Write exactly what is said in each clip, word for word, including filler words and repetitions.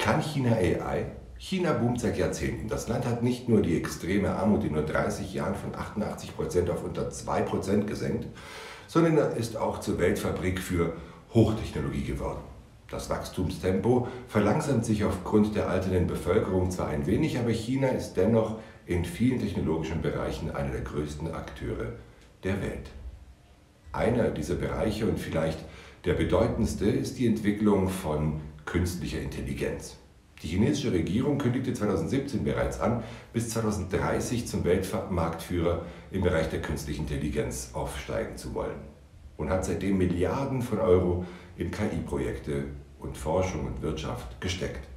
Kann China A I? China boomt seit Jahrzehnten. Das Land hat nicht nur die extreme Armut in nur dreißig Jahren von achtundachtzig Prozent auf unter zwei Prozent gesenkt, sondern ist auch zur Weltfabrik für Hochtechnologie geworden. Das Wachstumstempo verlangsamt sich aufgrund der alternden Bevölkerung zwar ein wenig, aber China ist dennoch in vielen technologischen Bereichen einer der größten Akteure der Welt. Einer dieser Bereiche und vielleicht der bedeutendste ist die Entwicklung von künstlicher Intelligenz. Die chinesische Regierung kündigte zweitausendsiebzehn bereits an, bis zweitausenddreißig zum Weltmarktführer im Bereich der künstlichen Intelligenz aufsteigen zu wollen und hat seitdem Milliarden von Euro in K I-Projekte und Forschung und Wirtschaft gesteckt.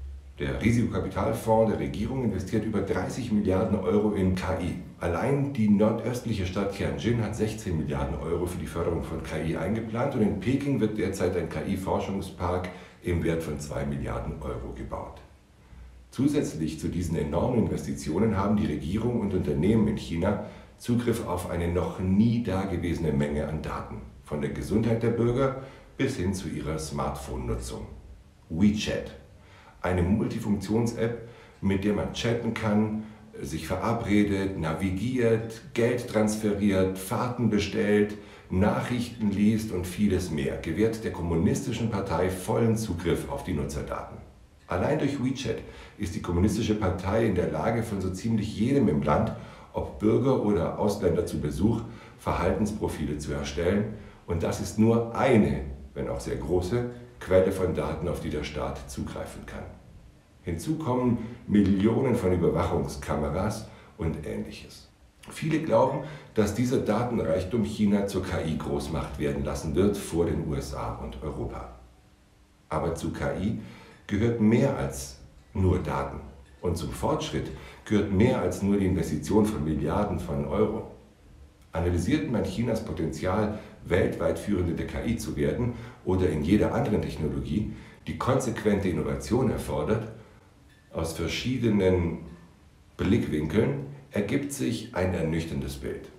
Der Risikokapitalfonds der Regierung investiert über dreißig Milliarden Euro in K I. Allein die nordöstliche Stadt Tianjin hat sechzehn Milliarden Euro für die Förderung von K I eingeplant und in Peking wird derzeit ein K I-Forschungspark im Wert von zwei Milliarden Euro gebaut. Zusätzlich zu diesen enormen Investitionen haben die Regierung und Unternehmen in China Zugriff auf eine noch nie dagewesene Menge an Daten, von der Gesundheit der Bürger bis hin zu ihrer Smartphone-Nutzung. WeChat, eine Multifunktions-App, mit der man chatten kann, sich verabredet, navigiert, Geld transferiert, Fahrten bestellt, Nachrichten liest und vieles mehr, gewährt der Kommunistischen Partei vollen Zugriff auf die Nutzerdaten. Allein durch WeChat ist die Kommunistische Partei in der Lage, von so ziemlich jedem im Land, ob Bürger oder Ausländer zu Besuch, Verhaltensprofile zu erstellen, und das ist nur eine, wenn auch sehr große, Quelle von Daten, auf die der Staat zugreifen kann. Hinzu kommen Millionen von Überwachungskameras und Ähnliches. Viele glauben, dass dieser Datenreichtum China zur K I-Großmacht werden lassen wird vor den U S A und Europa. Aber zu K I gehört mehr als nur Daten. Und zum Fortschritt gehört mehr als nur die Investition von Milliarden von Euro. Analysiert man Chinas Potenzial, weltweit führend in der K I zu werden oder in jeder anderen Technologie, die konsequente Innovation erfordert, aus verschiedenen Blickwinkeln ergibt sich ein ernüchterndes Bild.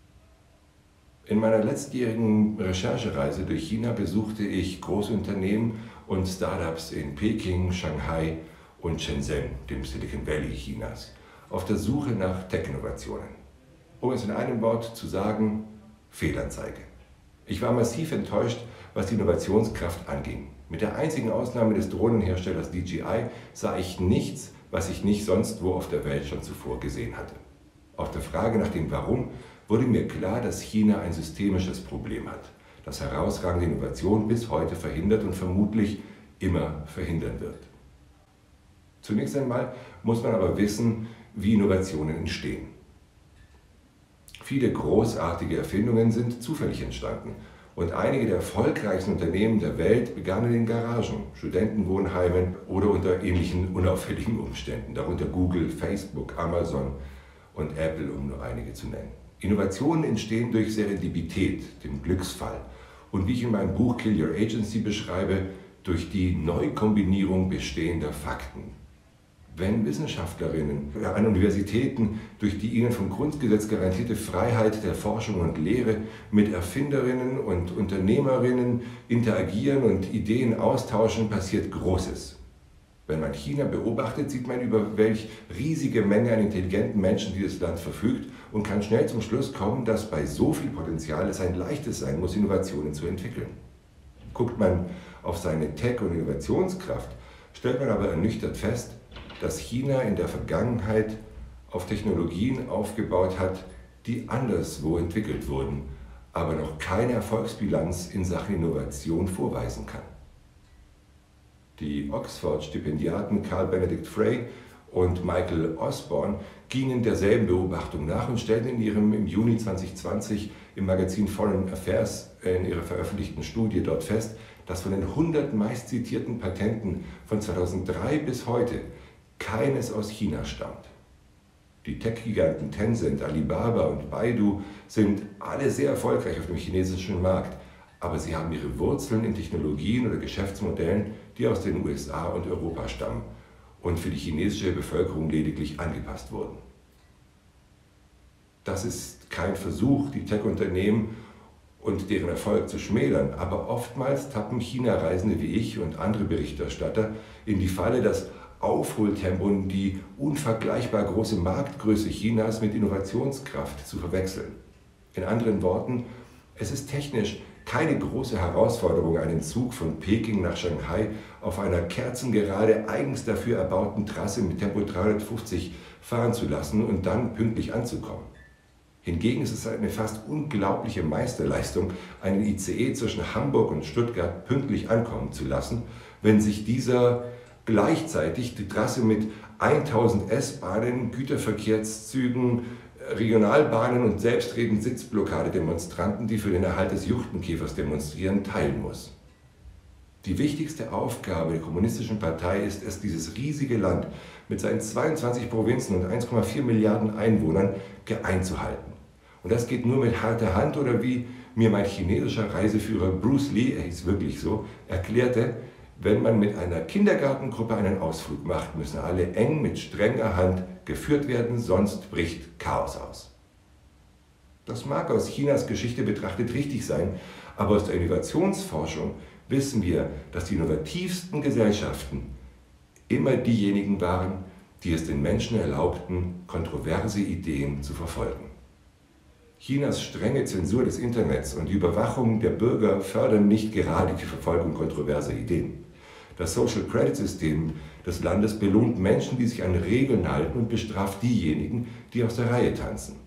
In meiner letztjährigen Recherchereise durch China besuchte ich Großunternehmen und Startups in Peking, Shanghai und Shenzhen, dem Silicon Valley Chinas, auf der Suche nach Tech-Innovationen. Um es in einem Wort zu sagen, Fehlanzeige. Ich war massiv enttäuscht, was die Innovationskraft anging. Mit der einzigen Ausnahme des Drohnenherstellers D J I sah ich nichts, was ich nicht sonst wo auf der Welt schon zuvor gesehen hatte. Auf der Frage nach dem Warum wurde mir klar, dass China ein systemisches Problem hat, das herausragende Innovation bis heute verhindert und vermutlich immer verhindern wird. Zunächst einmal muss man aber wissen, wie Innovationen entstehen. Viele großartige Erfindungen sind zufällig entstanden und einige der erfolgreichsten Unternehmen der Welt begannen in Garagen, Studentenwohnheimen oder unter ähnlichen unauffälligen Umständen, darunter Google, Facebook, Amazon und Apple, um nur einige zu nennen. Innovationen entstehen durch Serendipität, dem Glücksfall, und wie ich in meinem Buch Kill Your Agency beschreibe, durch die Neukombinierung bestehender Fakten. Wenn Wissenschaftlerinnen an Universitäten durch die ihnen vom Grundgesetz garantierte Freiheit der Forschung und Lehre mit Erfinderinnen und Unternehmerinnen interagieren und Ideen austauschen, passiert Großes. Wenn man China beobachtet, sieht man, über welch riesige Menge an intelligenten Menschen dieses Land verfügt und kann schnell zum Schluss kommen, dass bei so viel Potenzial es ein leichtes sein muss, Innovationen zu entwickeln. Guckt man auf seine Tech- und Innovationskraft, stellt man aber ernüchtert fest, dass China in der Vergangenheit auf Technologien aufgebaut hat, die anderswo entwickelt wurden, aber noch keine Erfolgsbilanz in Sachen Innovation vorweisen kann. Die Oxford-Stipendiaten Carl Benedict Frey und Michael Osborne gingen derselben Beobachtung nach und stellten in ihrem im Juni zweitausendzwanzig im Magazin Foreign Affairs in ihrer veröffentlichten Studie dort fest, dass von den hundert meistzitierten Patenten von zweitausenddrei bis heute keines aus China stammt. Die Tech-Giganten Tencent, Alibaba und Baidu sind alle sehr erfolgreich auf dem chinesischen Markt, aber sie haben ihre Wurzeln in Technologien oder Geschäftsmodellen, die aus den U S A und Europa stammen und für die chinesische Bevölkerung lediglich angepasst wurden. Das ist kein Versuch, die Tech-Unternehmen und deren Erfolg zu schmälern, aber oftmals tappen China-Reisende wie ich und andere Berichterstatter in die Falle, das Aufholtempo und die unvergleichbar große Marktgröße Chinas mit Innovationskraft zu verwechseln. In anderen Worten, es ist technisch keine große Herausforderung, einen Zug von Peking nach Shanghai auf einer kerzengerade, eigens dafür erbauten Trasse mit Tempo dreihundertfünfzig fahren zu lassen und dann pünktlich anzukommen. Hingegen ist es eine fast unglaubliche Meisterleistung, einen I C E zwischen Hamburg und Stuttgart pünktlich ankommen zu lassen, wenn sich dieser gleichzeitig die Trasse mit tausend S-Bahnen, Güterverkehrszügen, Regionalbahnen und selbstredend Sitzblockade-Demonstranten, die für den Erhalt des Juchtenkäfers demonstrieren, teilen muss. Die wichtigste Aufgabe der Kommunistischen Partei ist es, dieses riesige Land mit seinen zweiundzwanzig Provinzen und eins Komma vier Milliarden Einwohnern einzuhalten. Und das geht nur mit harter Hand oder wie mir mein chinesischer Reiseführer Bruce Lee, er hieß wirklich so, erklärte, wenn man mit einer Kindergartengruppe einen Ausflug macht, müssen alle eng mit strenger Hand geführt werden, sonst bricht Chaos aus. Das mag aus Chinas Geschichte betrachtet richtig sein, aber aus der Innovationsforschung wissen wir, dass die innovativsten Gesellschaften immer diejenigen waren, die es den Menschen erlaubten, kontroverse Ideen zu verfolgen. Chinas strenge Zensur des Internets und die Überwachung der Bürger fördern nicht gerade die Verfolgung kontroverser Ideen. Das Social Credit System des Landes belohnt Menschen, die sich an Regeln halten und bestraft diejenigen, die aus der Reihe tanzen.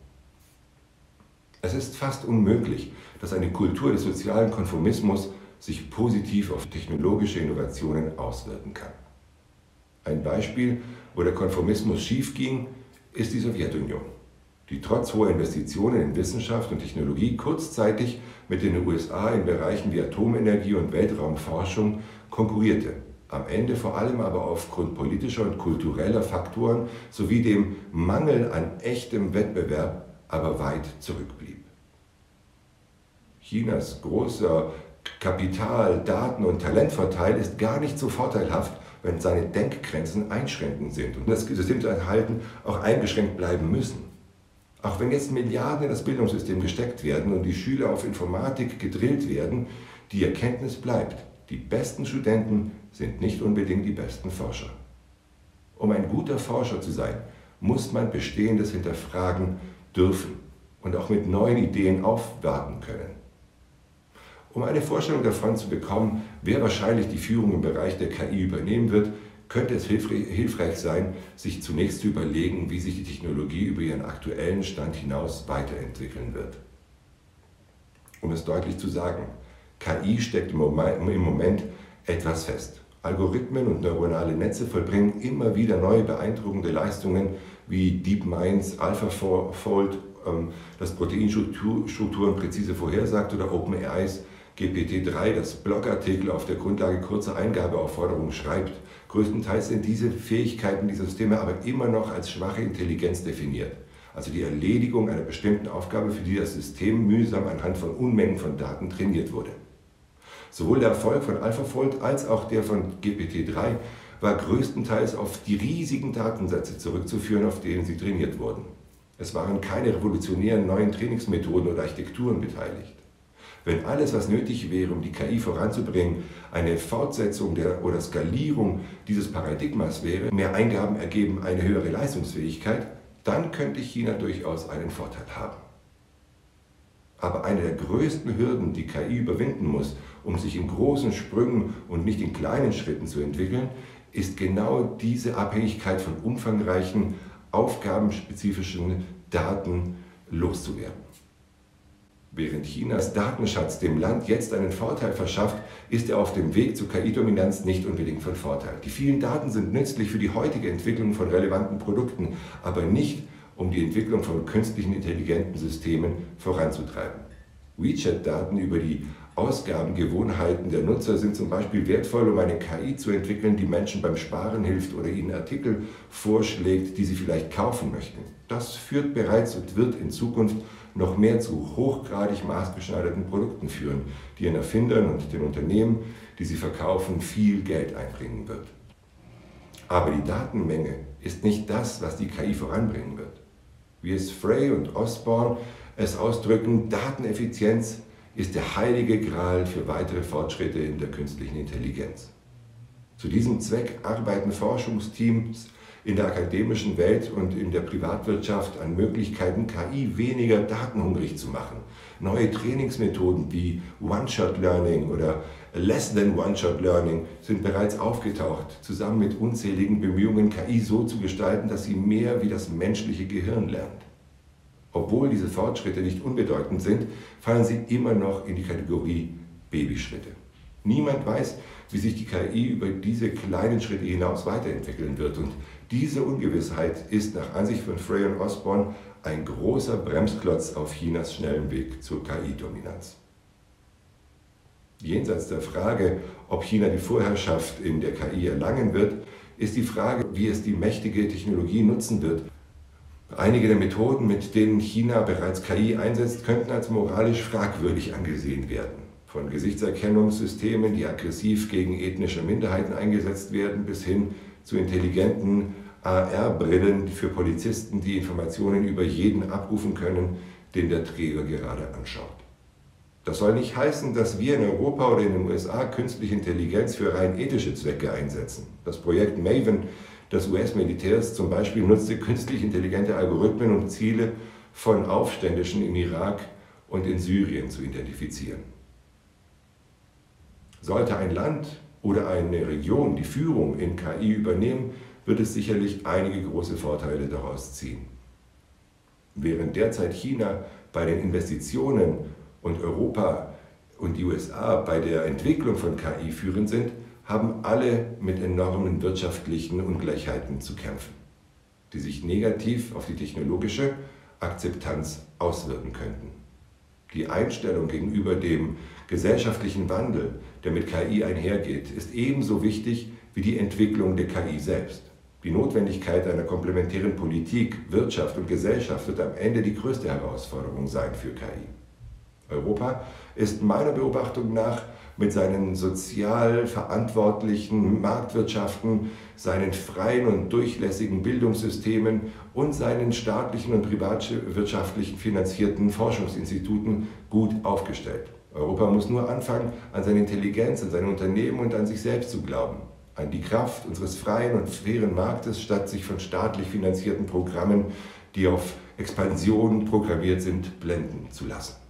Es ist fast unmöglich, dass eine Kultur des sozialen Konformismus sich positiv auf technologische Innovationen auswirken kann. Ein Beispiel, wo der Konformismus schiefging, ist die Sowjetunion, die trotz hoher Investitionen in Wissenschaft und Technologie kurzzeitig mit den U S A in Bereichen wie Atomenergie und Weltraumforschung konkurrierte, am Ende vor allem aber aufgrund politischer und kultureller Faktoren sowie dem Mangel an echtem Wettbewerb aber weit zurückblieb. Chinas großer Kapital-, Daten- und Talentvorteil ist gar nicht so vorteilhaft, wenn seine Denkgrenzen einschränkend sind und das System zu erhalten auch eingeschränkt bleiben müssen. Auch wenn jetzt Milliarden in das Bildungssystem gesteckt werden und die Schüler auf Informatik gedrillt werden, die Erkenntnis bleibt: Die besten Studenten sind nicht unbedingt die besten Forscher. Um ein guter Forscher zu sein, muss man Bestehendes hinterfragen dürfen und auch mit neuen Ideen aufwarten können. Um eine Vorstellung davon zu bekommen, wer wahrscheinlich die Führung im Bereich der K I übernehmen wird, könnte es hilfreich sein, sich zunächst zu überlegen, wie sich die Technologie über ihren aktuellen Stand hinaus weiterentwickeln wird. Um es deutlich zu sagen, K I steckt im Moment etwas fest. Algorithmen und neuronale Netze vollbringen immer wieder neue beeindruckende Leistungen wie DeepMinds, AlphaFold, das Proteinstrukturen präzise vorhersagt, oder OpenAIs G P T drei, das Blogartikel auf der Grundlage kurzer Eingabeaufforderungen schreibt. Größtenteils sind diese Fähigkeiten dieser Systeme aber immer noch als schwache Intelligenz definiert. Also die Erledigung einer bestimmten Aufgabe, für die das System mühsam anhand von Unmengen von Daten trainiert wurde. Sowohl der Erfolg von AlphaFold als auch der von G P T drei war größtenteils auf die riesigen Datensätze zurückzuführen, auf denen sie trainiert wurden. Es waren keine revolutionären neuen Trainingsmethoden oder Architekturen beteiligt. Wenn alles, was nötig wäre, um die K I voranzubringen, eine Fortsetzung der, oder Skalierung dieses Paradigmas wäre, mehr Eingaben ergeben eine höhere Leistungsfähigkeit, dann könnte China durchaus einen Vorteil haben. Aber eine der größten Hürden, die K I überwinden muss, um sich in großen Sprüngen und nicht in kleinen Schritten zu entwickeln, ist genau diese Abhängigkeit von umfangreichen, aufgabenspezifischen Daten loszuwerden. Während Chinas Datenschatz dem Land jetzt einen Vorteil verschafft, ist er auf dem Weg zur K I-Dominanz nicht unbedingt von Vorteil. Die vielen Daten sind nützlich für die heutige Entwicklung von relevanten Produkten, aber nicht, um die Entwicklung von künstlichen intelligenten Systemen voranzutreiben. WeChat-Daten über die Ausgabengewohnheiten der Nutzer sind zum Beispiel wertvoll, um eine K I zu entwickeln, die Menschen beim Sparen hilft oder ihnen Artikel vorschlägt, die sie vielleicht kaufen möchten. Das führt bereits und wird in Zukunft noch mehr zu hochgradig maßgeschneiderten Produkten führen, die ihren Erfindern und den Unternehmen, die sie verkaufen, viel Geld einbringen wird. Aber die Datenmenge ist nicht das, was die K I voranbringen wird. Wie es Frey und Osborne es ausdrücken, Dateneffizienz ist der heilige Gral für weitere Fortschritte in der künstlichen Intelligenz. Zu diesem Zweck arbeiten Forschungsteams in der akademischen Welt und in der Privatwirtschaft an Möglichkeiten, K I weniger datenhungrig zu machen. Neue Trainingsmethoden wie One-Shot-Learning oder Less-than-One-Shot-Learning sind bereits aufgetaucht, zusammen mit unzähligen Bemühungen, K I so zu gestalten, dass sie mehr wie das menschliche Gehirn lernt. Obwohl diese Fortschritte nicht unbedeutend sind, fallen sie immer noch in die Kategorie Babyschritte. Niemand weiß, wie sich die K I über diese kleinen Schritte hinaus weiterentwickeln wird. Und diese Ungewissheit ist nach Ansicht von Frey und Osborne ein großer Bremsklotz auf Chinas schnellen Weg zur K I-Dominanz. Jenseits der Frage, ob China die Vorherrschaft in der K I erlangen wird, ist die Frage, wie es die mächtige Technologie nutzen wird. Einige der Methoden, mit denen China bereits K I einsetzt, könnten als moralisch fragwürdig angesehen werden. Von Gesichtserkennungssystemen, die aggressiv gegen ethnische Minderheiten eingesetzt werden, bis hin zu intelligenten A R-Brillen für Polizisten, die Informationen über jeden abrufen können, den der Träger gerade anschaut. Das soll nicht heißen, dass wir in Europa oder in den U S A künstliche Intelligenz für rein ethische Zwecke einsetzen. Das Projekt Maven des U S-Militärs zum Beispiel nutzte künstlich intelligente Algorithmen, um Ziele von Aufständischen im Irak und in Syrien zu identifizieren. Sollte ein Land oder eine Region die Führung in K I übernehmen, wird es sicherlich einige große Vorteile daraus ziehen. Während derzeit China bei den Investitionen und Europa und die U S A bei der Entwicklung von K I führend sind, haben alle mit enormen wirtschaftlichen Ungleichheiten zu kämpfen, die sich negativ auf die technologische Akzeptanz auswirken könnten. Die Einstellung gegenüber dem gesellschaftlichen Wandel, der mit K I einhergeht, ist ebenso wichtig wie die Entwicklung der K I selbst. Die Notwendigkeit einer komplementären Politik, Wirtschaft und Gesellschaft wird am Ende die größte Herausforderung sein für K I. Europa ist meiner Beobachtung nach mit seinen sozial verantwortlichen Marktwirtschaften, seinen freien und durchlässigen Bildungssystemen und seinen staatlichen und privatwirtschaftlichen finanzierten Forschungsinstituten gut aufgestellt. Europa muss nur anfangen, an seine Intelligenz, an seine Unternehmen und an sich selbst zu glauben, an die Kraft unseres freien und fairen Marktes, statt sich von staatlich finanzierten Programmen, die auf Expansion programmiert sind, blenden zu lassen.